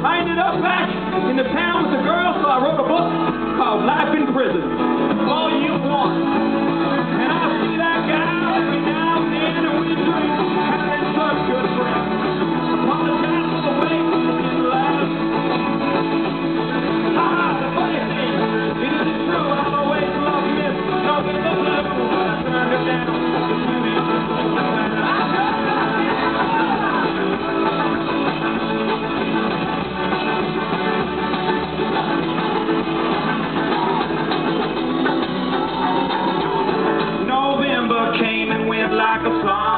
I ended up back in the town with the girl, so I wrote a book called Life in Prison. All you want. And I see that guy every now and then, and we drink, having such good friends. Apologize for the way we didn't last. The funny thing, it isn't true. I've always loved Miss Nothing but Blue, but I turned her down. November came and went like a song.